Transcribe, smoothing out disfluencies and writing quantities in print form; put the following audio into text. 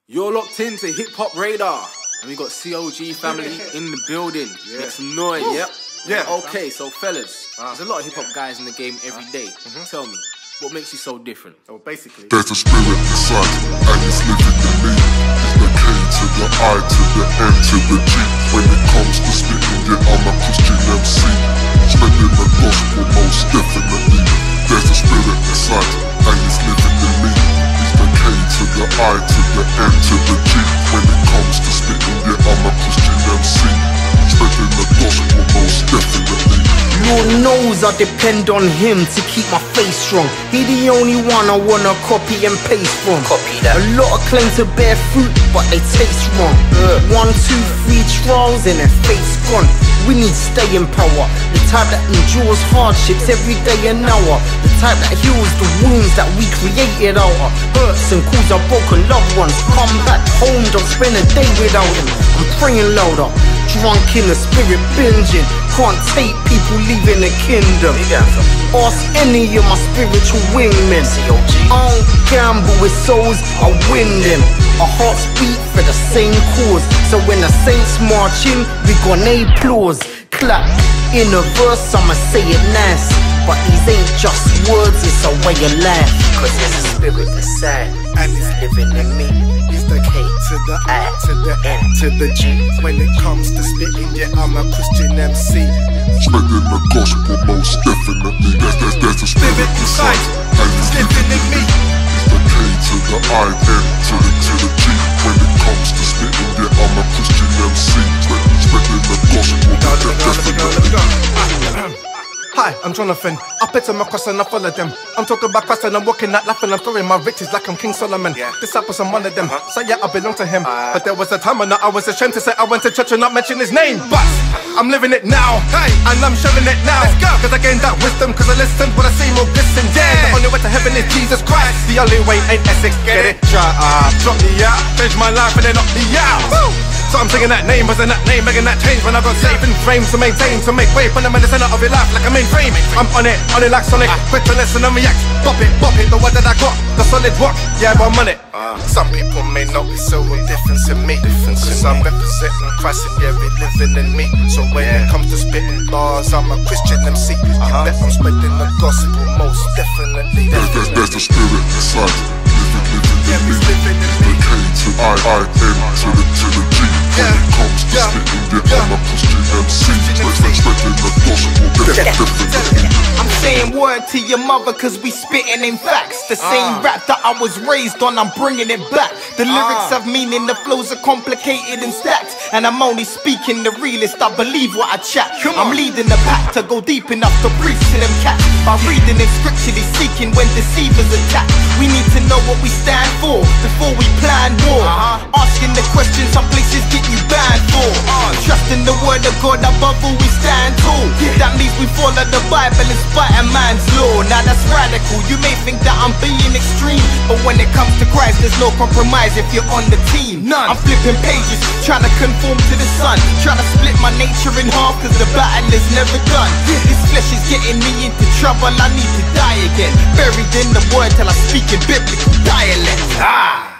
You're locked into Hip Hop Radar, and we got COG family in the building. Make some noise. Yep. Yeah. Okay, so fellas, there's a lot of hip hop guys in the game every day. Tell me, what makes you so different? Oh, basically, there's a spirit inside, and it's living in me. It's the K to the I to the N to the G. When it comes to spitting, yeah, I'm a Christian MC. Spreading the gospel, most definitely. There's a spirit inside, and it's living in me. It's the K to the I to the N to the G. When it comes to spitting, yeah, I'm a Christian MC. Spreading the gospel, most definitely. Lord knows I depend on him to keep my face strong. He the only one I wanna copy and paste from. Copy that. A lot of claim to bear fruit, but they taste wrong. 1, 2, 3 trials and their face gone. We need staying power, the type that endures hardships every day and hour. The type that heals the wounds that we created out of. Hurts and calls our broken loved ones. Come back home, don't spend a day without them. I'm praying louder, drunk in the spirit binging. Can't take people leaving the kingdom. Ask any of my spiritual wingmen. I don't gamble with souls, I win them. Our hearts beat for the same cause. So when the saints march in, we got an applause. Clap in a verse, I'ma say it nice. But these ain't just words, it's a way of life. Cause there's a spirit inside, and it's living in me. It's the K to the I to the N to the G. When it comes to spitting, yeah, I'm a Christian MC. Spreading the gospel, most definitely. There's a spirit inside, and it's living in me. It's the K to the I, N to the G. When it comes to spitting, yeah, I'm a Christian MC. Spreading the gospel, definitely. Hi, I'm Jonathan. I put on my cross and I follow them. I'm talking about Christ and I'm walking out laughing. I'm throwing my riches like I'm King Solomon. Disciples, I'm one of them. So yeah, I belong to him. But there was a time when I was ashamed to say I went to church and not mention his name. But I'm living it now, and I'm sharing it now. Cause I gained that wisdom, cause I listened when I see more glisten. Yeah, the only way to heaven is Jesus Christ. The only way ain't Essex, get it? Try, drop me out, change my life and then knock me out. Woo! So I'm singing that name, wasn't that name, making that change when I got saving frames to maintain, to make way, put them in the center of your life like a mainframe. I'm on it like Sonic, quick to listen and react. Bop it, the word that I got, the solid rock, yeah, I'm on it. Some people may not be so different to me, cause I'm representing Christ and yeah, it living in me. So when it comes to spitting bars, I'm a Christian MC. You bet I'm spreading the gospel, most definitely. There's a spirit inside, living in me. The K to I, N to the G. When it comes to spitting, yeah, I'm a Christian MC. Spreading the gospel, definitely. I'm saying word to your mother cause we spitting in facts. The same rap that I was raised on, I'm bringing it back. The lyrics have meaning, the flows are complicated and stacked. And I'm only speaking the realest, I believe what I chat. I'm leading the pack to go deep enough to preach to them cats. By reading in scripturally seeking when deceivers attack. We need to know what we stand for before we plan war. Asking the questions some places get you banned for. Trusting the word of God above all we stand tall. That means we follow the Bible in spite of man's law. Now that's radical, you may think that I'm being extreme, but when it comes to Christ there's no compromise if you're on the team. None. I'm flipping pages, trying to conform to the sun, trying to split my nature in half cause the battle is never done. This flesh is getting me into trouble, I need to die again. Buried in the word till I speak in biblical dialect.